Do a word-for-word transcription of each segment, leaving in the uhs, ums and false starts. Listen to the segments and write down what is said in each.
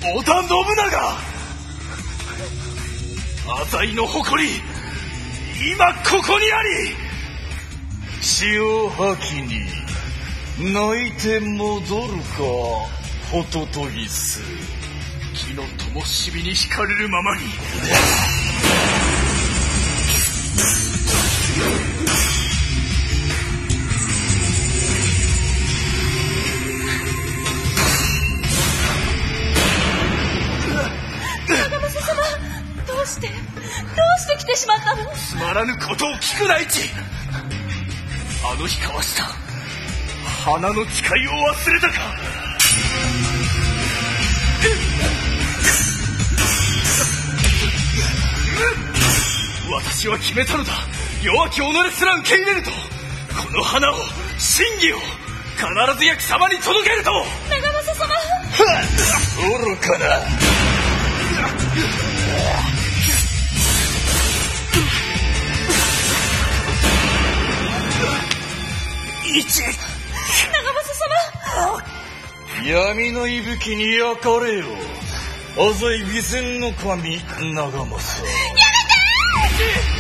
織田信長、浅井の誇り、今ここにあり。 血を吐きに泣いて戻るか、ホトトギス。 火の灯火に惹かれるままに。 長政様、どうしてどうして来てしまったの？ つまらぬことを聞くな、一。あの日交わした花の誓いを忘れたか。私は決めたのだ。弱き己すら受け入れると、この花を、真偽を必ずや貴様に届けると。 長政様、 愚かな。 一。 長政様、闇の息吹に焼かれよ、浅い備前の神長政。やめて。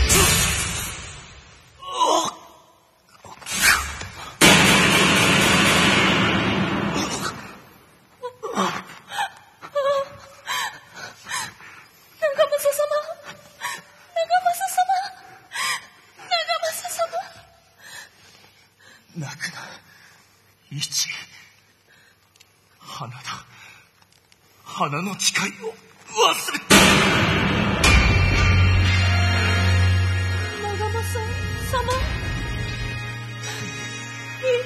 花の誓いを忘れた。 長政様、いい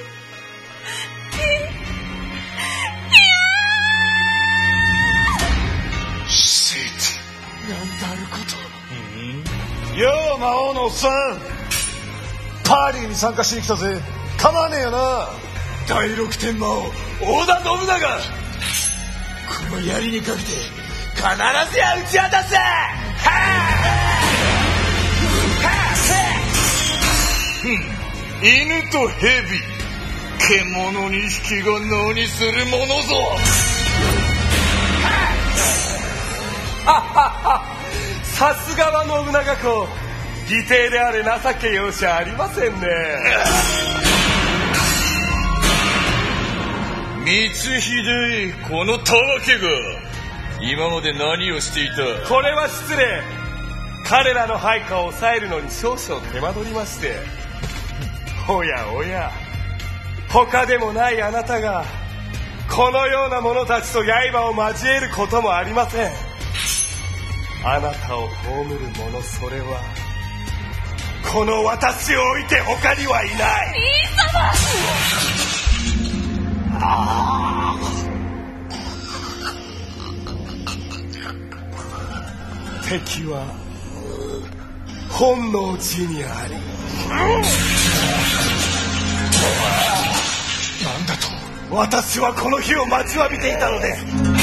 いせいてなんだあること。 うん、よう魔王のおっさん、パーリーに参加しに来たぜ。構わねえよな。 第六天魔王織田信長、この槍にかけて必ずや打ち果たせ。 犬と蛇、獣に匹が何するものぞ。 さすがは信長公、義弟であれ情け容赦ありませんね。 光秀、このたわけが今まで何をしていた？ これは失礼。彼らの配下を抑えるのに少々手間取りまして。おやおや、他でもないあなたがこのような者たちと刃を交えることもありません。あなたを葬る者、それはこの私を置いて他にはいない。 兄様、 ああ、敵は本能寺にあり。なんだと？私はこの日を待ちわびていたので。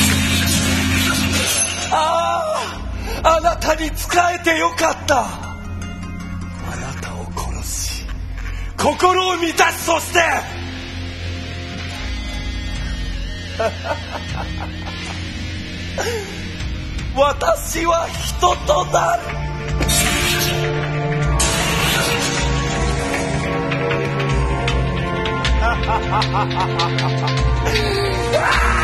ああ、あなたに仕えてよかった。あなたを殺し心を満たし、そして私は人となる。ハハハハハハ。